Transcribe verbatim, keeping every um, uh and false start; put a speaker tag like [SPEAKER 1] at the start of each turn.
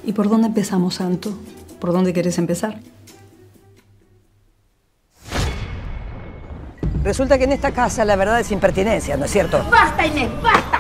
[SPEAKER 1] ¿Y por dónde empezamos, Santo? ¿Por dónde querés empezar?
[SPEAKER 2] Resulta que en esta casa la verdad es impertinencia, ¿no es cierto?
[SPEAKER 3] ¡Basta, Inés, basta!